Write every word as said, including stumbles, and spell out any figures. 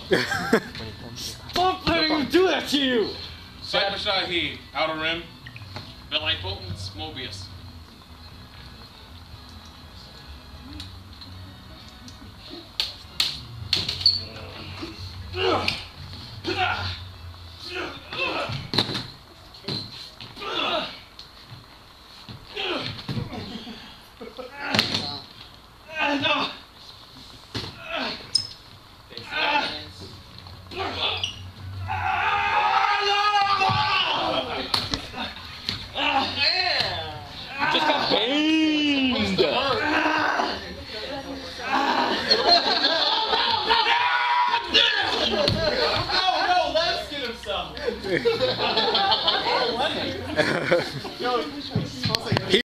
Stop letting him do that to you! Cyber Shahi, Outer Rim, Belite Potence, Mobius. Just got banged! No, no, let's get himself.